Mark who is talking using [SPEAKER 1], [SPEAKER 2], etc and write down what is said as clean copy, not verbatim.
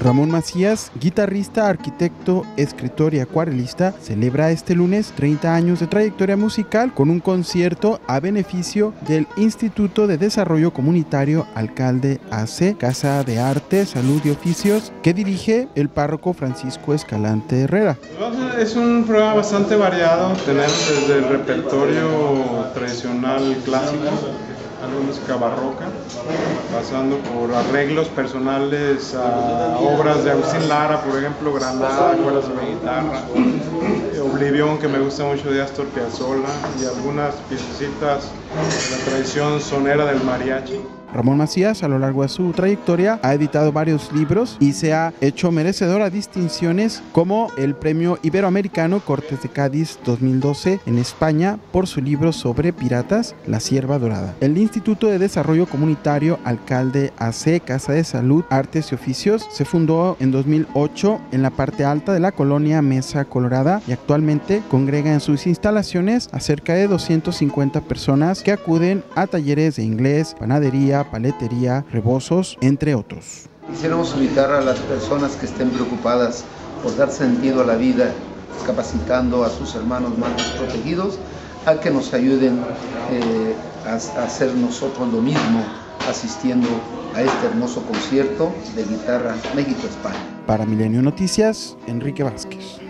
[SPEAKER 1] Ramón Macías, guitarrista, arquitecto, escritor y acuarelista, celebra este lunes 30 años de trayectoria musical con un concierto a beneficio del Instituto de Desarrollo Comunitario Alcalde AC, Casa de Arte, Salud y Oficios, que dirige el párroco Francisco Escalante Herrera.
[SPEAKER 2] Es un programa bastante variado, tenemos desde el repertorio tradicional clásico, algo de música barroca, pasando por arreglos personales a obras de Agustín Lara, por ejemplo, Granada, cuerdas de guitarra, Oblivión, que me gusta mucho, de Astor Piazzolla, y algunas piececitas de la tradición sonera del mariachi.
[SPEAKER 1] Ramón Macías, a lo largo de su trayectoria, ha editado varios libros y se ha hecho merecedor a distinciones como el Premio Iberoamericano Cortes de Cádiz 2012 en España por su libro sobre piratas, La Cierva Dorada. El Instituto de Desarrollo Comunitario Alcalde AC, Casa de Salud, Artes y Oficios, se fundó en 2008 en la parte alta de la colonia Mesa Colorada y actualmente congrega en sus instalaciones a cerca de 250 personas que acuden a talleres de inglés, panadería, paletería, rebozos, entre otros.
[SPEAKER 3] Quisiéramos invitar a las personas que estén preocupadas por dar sentido a la vida, capacitando a sus hermanos más desprotegidos, a que nos ayuden a hacer nosotros lo mismo, asistiendo a este hermoso concierto de guitarra México-España.
[SPEAKER 1] Para Milenio Noticias, Enrique Vázquez.